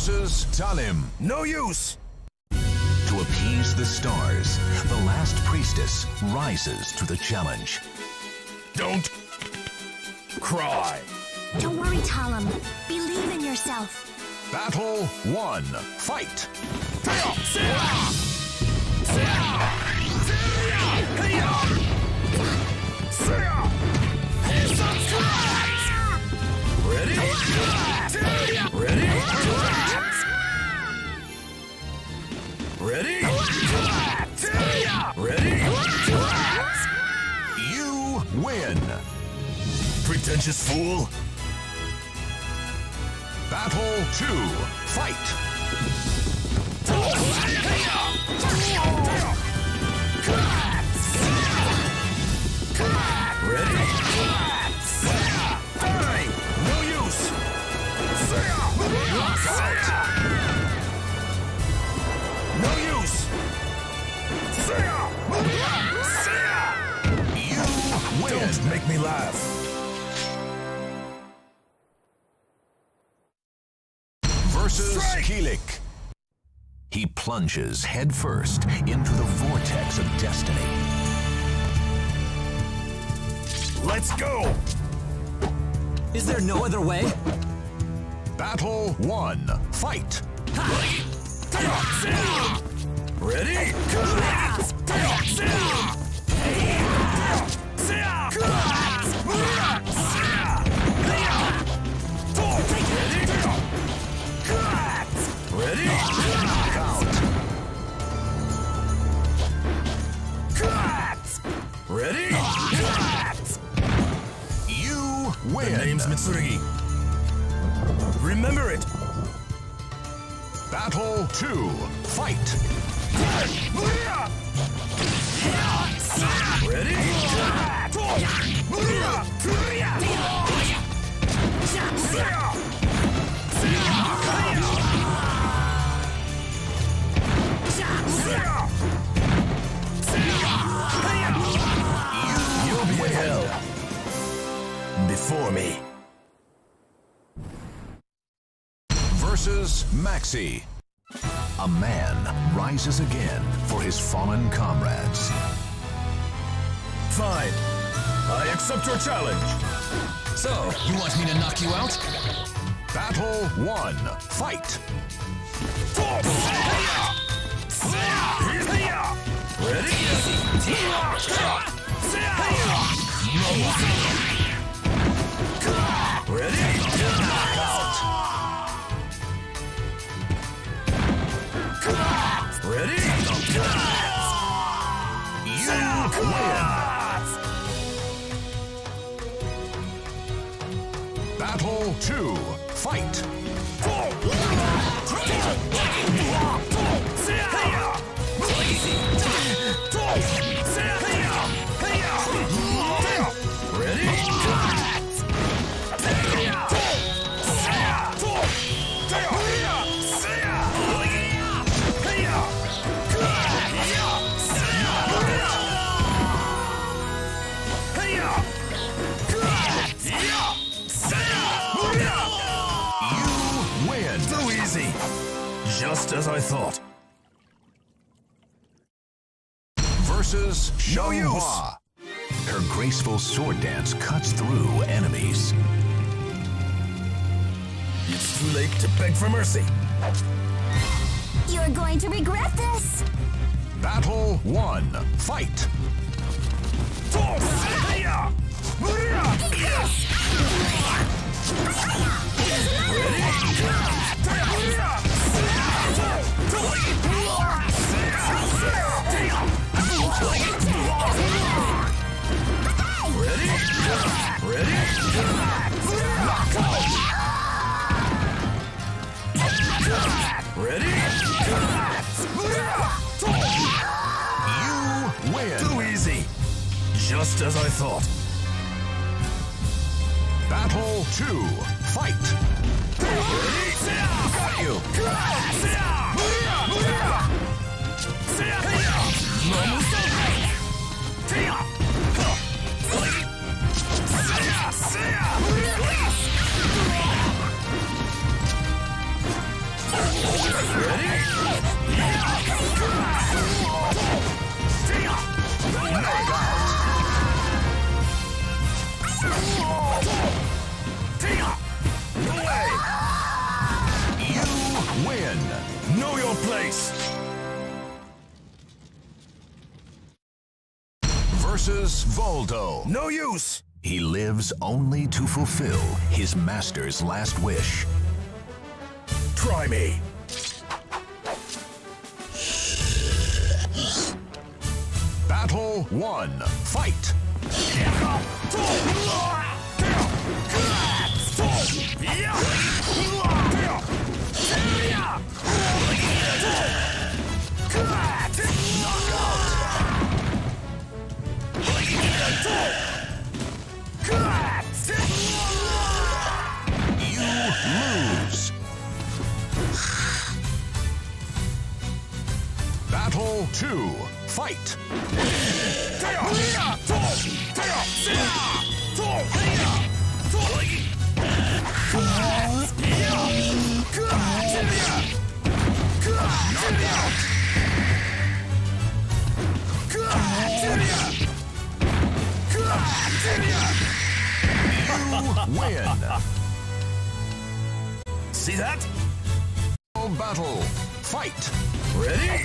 versus Talim. No use! To appease the stars, the last priestess rises to the challenge. Don't cry. Don't worry, Talim. Believe in yourself. Battle 1. Fight! Ready? Ready? Ready? Ready? You win! Pretentious fool. Battle 2. Fight! Ready? Die! No use! No use! You win! Don't make me laugh. Versus Strike! Kilik. He plunges headfirst into the vortex of destiny. Let's go! Is there no other way? Battle 1. Fight! Ready? Ready? Ready? You win! The name's Mitsurugi. Remember it! Battle 2. Fight! Ready? You'll be in hell before me. Versus Maxi. A man rises again for his fallen comrades. Fine. I accept your challenge. So, you want me to knock you out? Battle 1. Fight! Ready? Ready? Knockout! Ready? You win! Battle 2. Fight! You win! Too easy. Just as I thought. Versus No use. Xianghua. Her graceful sword dance cuts through enemies. It's too late to beg for mercy. You're going to regret this. Battle 1. Fight! Ready? You win! Too easy. Just as I thought. Battle 2. Fight! Got you. versus Voldo. No use! He lives only to fulfill his master's last wish. Try me! Battle 1. Fight! You lose. Battle 2. Fight! You win. See that? Battle. Fight. Ready?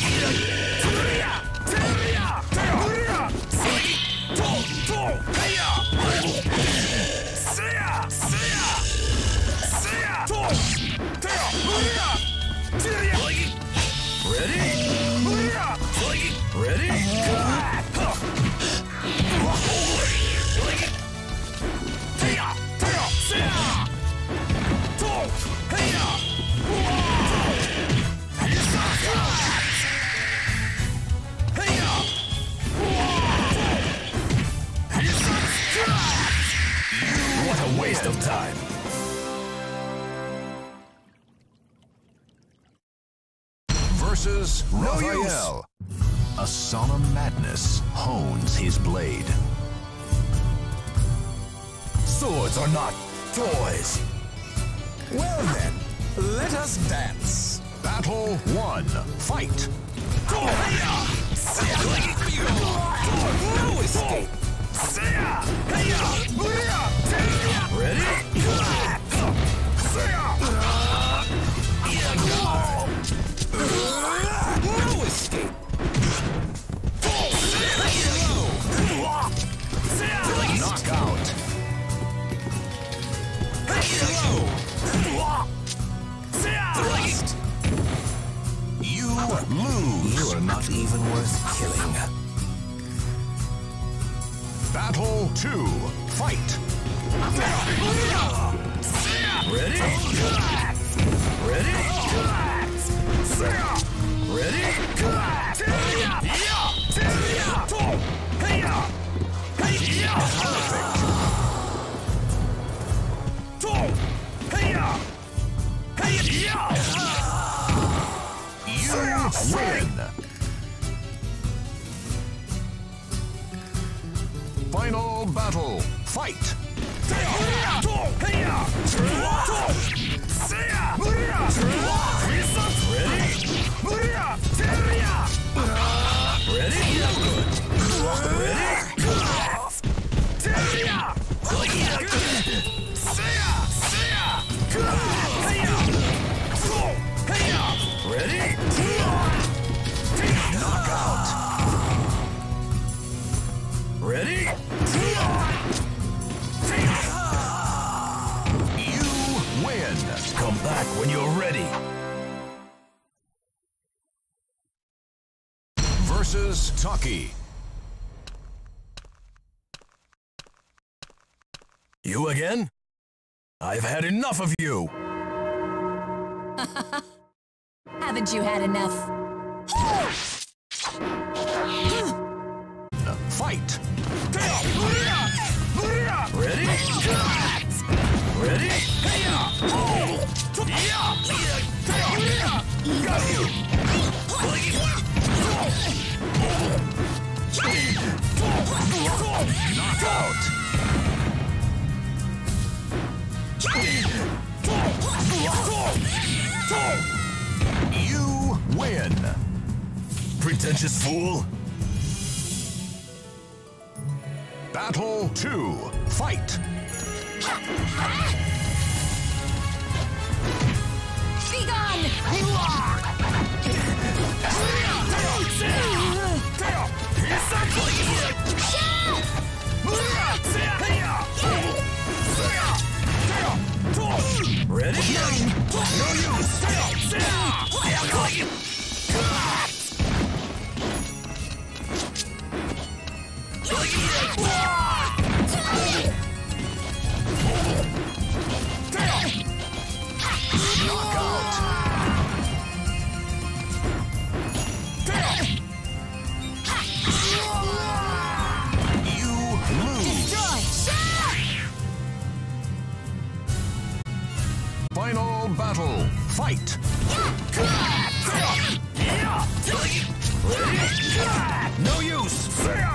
What a waste of time. Versus No Raphael. A solemn madness hones his blade. Swords are not toys. Well then, let us dance. Battle 1. Fight! No escape. No escape. Knockout! You lose! You are not even worth killing. Battle 2. Fight! Ready? You win! Final battle. Fight! Ready? You win! Come back when you're ready. Versus Taki. You again? I've had enough of you. Haven't you had enough? Fight! Ready? Ready? Got you! Knockout! You win! Pretentious fool! Battle 2. Fight! Be gone! Shut Fight! No use!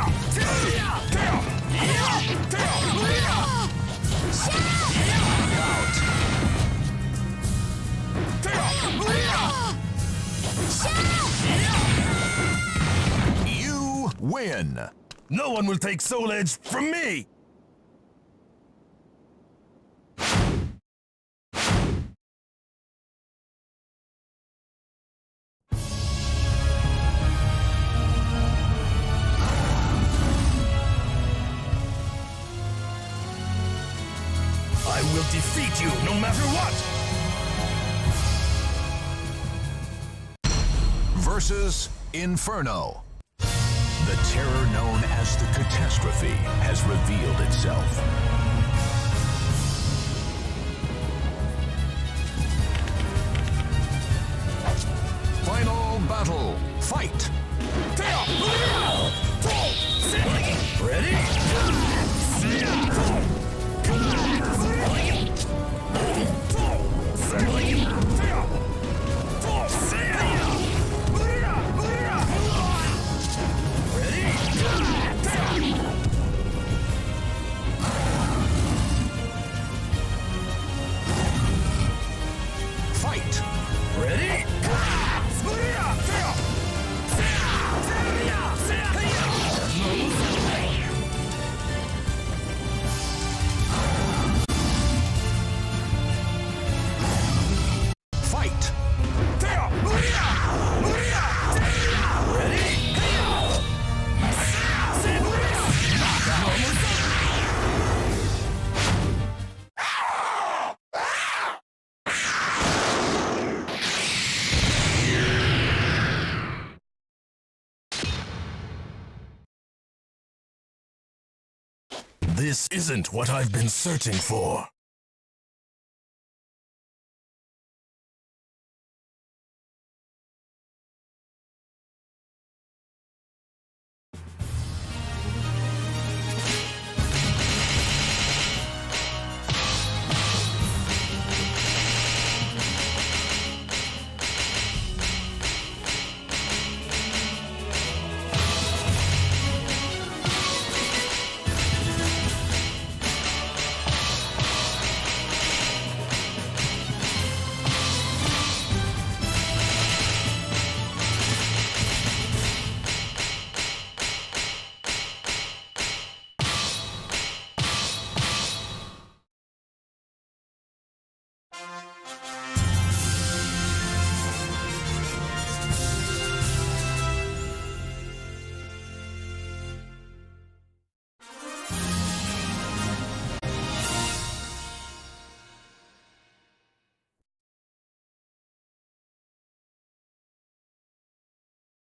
You win! No one will take Soul Edge from me! I will defeat you no matter what! Versus Inferno. The terror known as the Catastrophe has revealed itself. Final battle. Fight! Ready? Fight! Ready? Fight! This isn't what I've been searching for.